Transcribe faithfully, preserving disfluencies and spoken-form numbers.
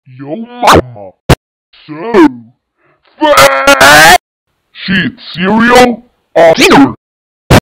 Yo mama. So fat. She eats cereal or